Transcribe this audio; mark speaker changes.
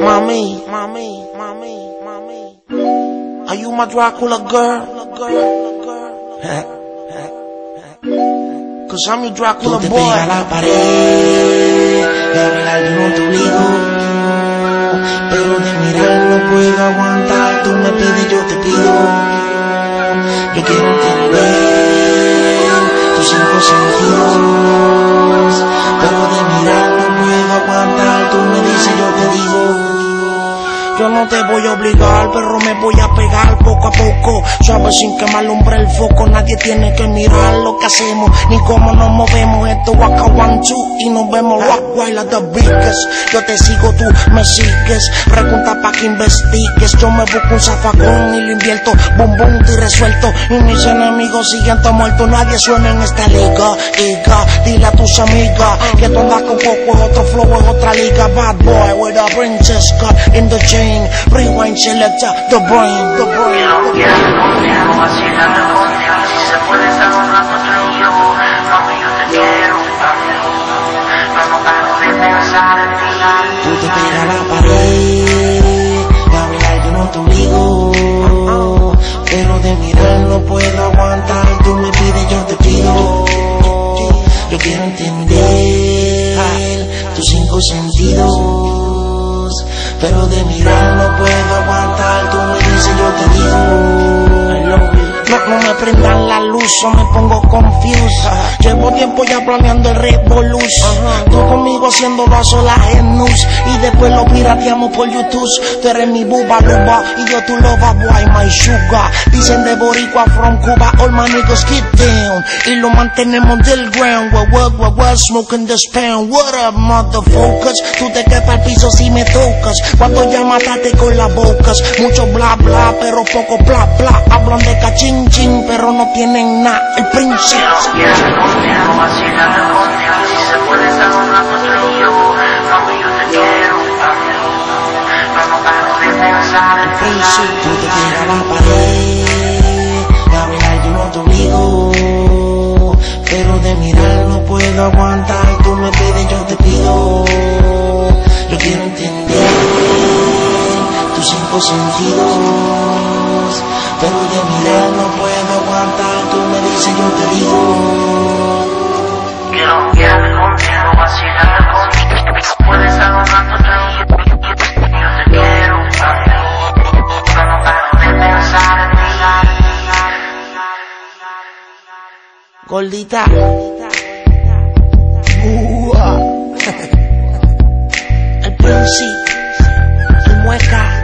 Speaker 1: Mami. Are you my Dracula girl? Cause I'm your Dracula boy. Tú te pegas a la pared, de hablar yo no te obligo, pero de mirar no puedo aguantar. Tú me pides, yo te pido. Yo quiero entender tus 5 sentidos, pero de mirar no puedo aguantar. Tú me dices, yo te digo. Yo no te voy a obligar, pero me voy a pegar poco a poco, suave sin que me alumbre el foco. Nadie tiene que mirar lo que hacemos, ni cómo nos movemos. Esto acá 1, 2 y nos vemos rock while at the biggest. Yo te sigo, tú me sigues, pregunta pa' que investigues. Yo me busco un zafacón y lo invierto, boom boom, estoy resuelto. Y mis enemigos siguen todos muertos. Nadie suena en esta liga, dile a tus amigas que tú andas con poco, es otro flow, es otra liga. Bad boy with a princess cut in the chain. Rewind, selecta, the brain.
Speaker 2: Quiero contigo, vacilando contigo. Si se puede estar un rato tú y yo, mami, yo te quiero, no paro de pensar en ti.
Speaker 1: Tú te pegas a la pared, de hablar yo no te obligo, pero de mirar no puedo aguantar. Tú me pides, yo te pido. Yo quiero entender tus 5 sentidos, pero de mirar no puedo aguantar. Tú me dices, yo te digo. No me prendan la luz o me pongo confused. Llevo tiempo ya planeando el revolution. Tú conmigo haciéndolo a solas en news, y después lo pirateamos por YouTube. Tú eres mi buba luba y yo tu loba boy, my sugar. Dicen de boricua from Cuba, all my niggas get down, y lo mantenemos del ground. We're smoking this pound. What up, motherfuckers? Tú te quedas al piso si me tocas. Cuando ya mataste con las bocas. Mucho bla bla, pero poco bla bla. Hablan de cachín chin, pero no tienen nada. El príncipe.
Speaker 2: Quiero contigo, vacilando contigo. Si se puede estar un rato tú y yo, mami, yo te quiero, no paro de pensar en ti.
Speaker 1: Tú te pegas a la pared, de hablar yo no te obligo, pero de mirar no puedo aguantar. Tú me pides, yo te pido. Yo quiero entender tus 5 sentidos, pero de mirar no puedo aguantar. Tú me dices, yo te digo.
Speaker 2: Quiero contigo, vacilando contigo. Puedes estar un rato tú y yo te quiero, no paro de pensar en ti.
Speaker 1: Gordita. El príncipe, el mueca.